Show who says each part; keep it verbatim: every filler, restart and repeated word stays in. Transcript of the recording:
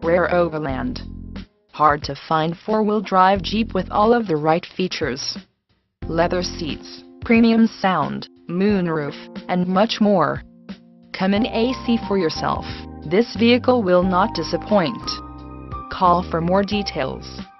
Speaker 1: rare Overland. Hard to find four-wheel drive Jeep with all of the right features. Leather seats, premium sound, moonroof, and much more. Come in and see for yourself. This vehicle will not disappoint. Call for more details.